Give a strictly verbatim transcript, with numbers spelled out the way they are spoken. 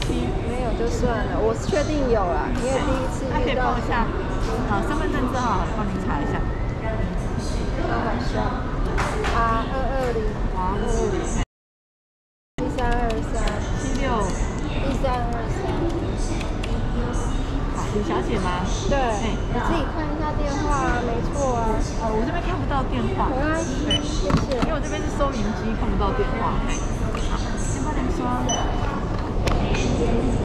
七。 没有就算了，我确定有啦，因为第一次那可以遇到。 报一下，呃，身份证字号，帮您查一下。 好好笑。R 二二零。 好，二二零。 一三二三。 七六。 一三二三。 好，李小姐吗？ 对。哎，你自己看一下电话啊，没错啊。 哦，我这边看不到电话。 没关系。 对， 谢谢。 因为我这边是收银机，看不到电话。好，先帮您刷。